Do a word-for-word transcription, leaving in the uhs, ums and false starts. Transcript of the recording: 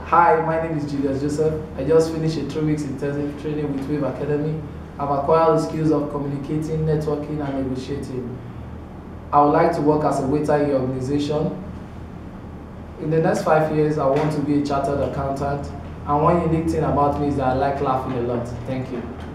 Hi, my name is Julius Joseph. I just finished a three weeks intensive training with Wave Academy. I've acquired the skills of communicating, networking, and negotiating. I would like to work as a waiter in your organization. In the next five years, I want to be a chartered accountant. And one unique thing about me is that I like laughing a lot. Thank you.